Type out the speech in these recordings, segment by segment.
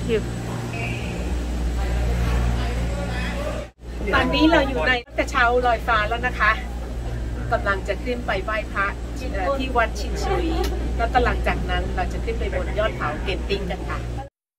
you ตอนนี้เราอยู่ในกระเช้าลอยฟ้าแล้วนะคะกำลังจะขึ้นไปไหว้พระที่วัดชินซุยแล้วหลังจากนั้นเราจะขึ้นไปบนยอดเขาเกนติ้งกันค่ะ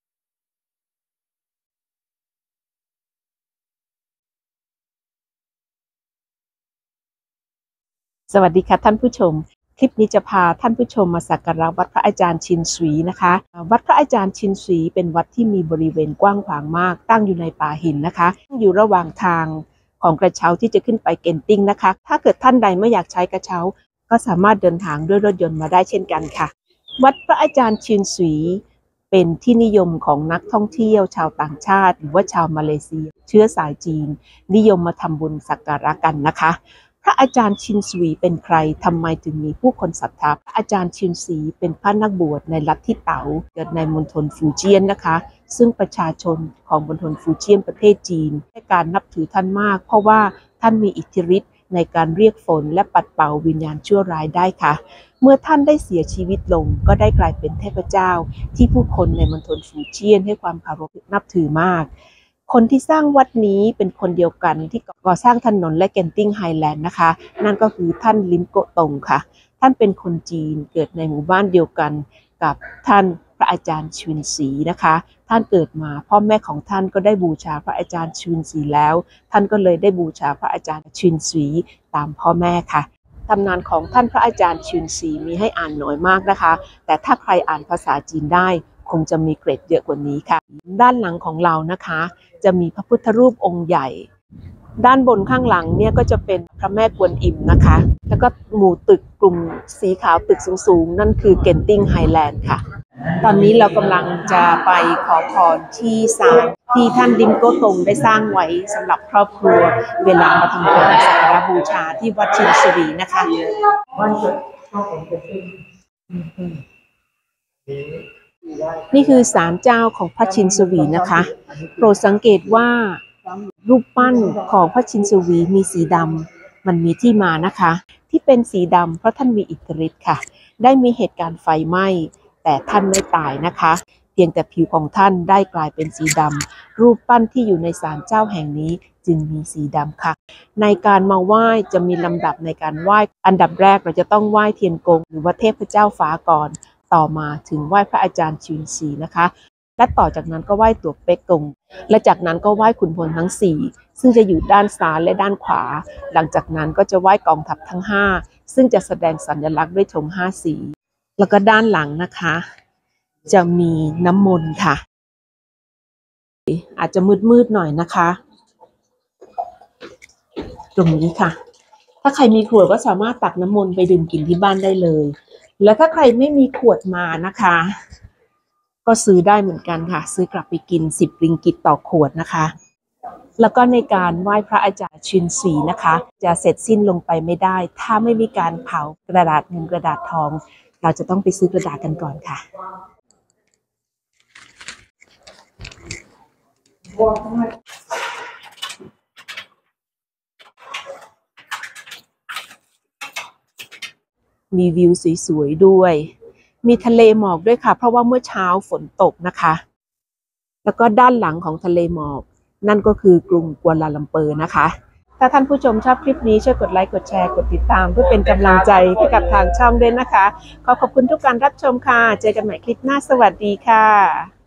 สวัสดีค่ะท่านผู้ชมคลิปนี้จะพาท่านผู้ชมมาสักการะวัดพระอาจารย์ชินซุยนะคะวัดพระอาจารย์ชินซุยเป็นวัดที่มีบริเวณกว้างขวางมากตั้งอยู่ในป่าหินนะคะอยู่ระหว่างทางของกระเช้าที่จะขึ้นไปเกนติ้งนะคะถ้าเกิดท่านใดไม่อยากใช้กระเช้าก็สามารถเดินทางด้วยรถยนต์มาได้เช่นกันค่ะวัดพระอาจารย์ชินซุยเป็นที่นิยมของนักท่องเที่ยวชาวต่างชาติหรือว่าชาวมาเลเซียเชื้อสายจีนนิยมมาทำบุญสักการะกันนะคะพระอาจารย์ชินซุยเป็นใครทำไมถึงมีผู้คนศรัทธาพระอาจารย์ชินซุยเป็นพระนักบวชในลัทธิเต๋าเกิดในมณฑลฟูเจียนนะคะซึ่งประชาชนของมณฑลฟูเจียนประเทศจีนให้การนับถือท่านมากเพราะว่าท่านมีอิทธิฤทธิ์ในการเรียกฝนและปัดเป่าวิญญาณชั่วร้ายได้ค่ะเมื่อท่านได้เสียชีวิตลงก็ได้กลายเป็นเทพเจ้าที่ผู้คนในมณฑลฟูเจียนให้ความเคารพนับถือมากคนที่สร้างวัดนี้เป็นคนเดียวกันที่ก่อสร้างถนนและเกนติ้งไฮแลนด์นะคะนั่นก็คือท่านลิมโกตงค่ะท่านเป็นคนจีนเกิดในหมู่บ้านเดียวกันกับท่านพระอาจารย์ชินซุยนะคะท่านเกิดมาพ่อแม่ของท่านก็ได้บูชาพระอาจารย์ชินซุยแล้วท่านก็เลยได้บูชาพระอาจารย์ชินซุยตามพ่อแม่ค่ะตำนานของท่านพระอาจารย์ชินซุยมีให้อ่านน้อยมากนะคะแต่ถ้าใครอ่านภาษาจีนได้คงจะมีเกร็ดเยอะกว่านี้ค่ะด้านหลังของเรานะคะจะมีพระพุทธรูปองค์ใหญ่ด้านบนข้างหลังเนี่ยก็จะเป็นพระแม่กวนอิมนะคะแล้วก็หมู่ตึกกลุ่มสีขาวตึกสูงๆนั่นคือเกนติ้งไฮแลนด์ค่ะตอนนี้เรากำลังจะไปขอพรที่ศาลที่ท่านลิมโกตงได้สร้างไว้สำหรับครอบครัวเวลามาทำการสักการะบูชาที่วัดชินซุยนะคะนี่คือศาลเจ้าของพระชินซุยนะคะโปรดสังเกตว่ารูปปั้นของพระชินซุยมีสีดำมันมีที่มานะคะที่เป็นสีดำเพราะท่านมีอิทธิฤทธิ์ค่ะได้มีเหตุการณ์ไฟไหม้แต่ท่านไม่ตายนะคะเพียงแต่ผิวของท่านได้กลายเป็นสีดำรูปปั้นที่อยู่ในศาลเจ้าแห่งนี้จึงมีสีดำค่ะในการมาไหว้จะมีลำดับในการไหว้อันดับแรกเราจะต้องไหว้เทียนกงหรือว่าเทพเจ้าฟ้าก่อนต่อมาถึงไหว้พระอาจารย์ชินซุยนะคะและต่อจากนั้นก็ไหว้ตัวเป๊กกงและจากนั้นก็ไหว้ขุนพลทั้ง4ซึ่งจะอยู่ด้านซ้ายและด้านขวาหลังจากนั้นก็จะไหว้กองทัพทั้ง5ซึ่งจะแสดงสัญลักษณ์ด้วยธง5 สีแล้วก็ด้านหลังนะคะจะมีน้ำมนต์ค่ะอาจจะมืดๆหน่อยนะคะตรงนี้ค่ะถ้าใครมีขวดก็สามารถตักน้ำมนต์ไปดื่มกินที่บ้านได้เลยแล้วถ้าใครไม่มีขวดมานะคะก็ซื้อได้เหมือนกันค่ะซื้อกลับไปกิน10 ริงกิตต่อขวดนะคะแล้วก็ในการไหว้พระอาจารย์ชินซุยนะคะจะเสร็จสิ้นลงไปไม่ได้ถ้าไม่มีการเผากระดาษเงินกระดาษทองเราจะต้องไปซื้อกระดาษกันก่อนค่ะมีวิวสวยๆด้วยมีทะเลหมอกด้วยค่ะเพราะว่าเมื่อเช้าฝนตกนะคะแล้วก็ด้านหลังของทะเลหมอกนั่นก็คือกรุงกัวลาลัมเปอร์นะคะถ้าท่านผู้ชมชอบคลิปนี้ช่วยกดไลค์กดแชร์กดติดตามเพื่อเป็นกำลังใจให้กับทางช่องด้วยนะคะขอบคุณทุกการรับชมค่ะเจอกันใหม่คลิปหน้าสวัสดีค่ะ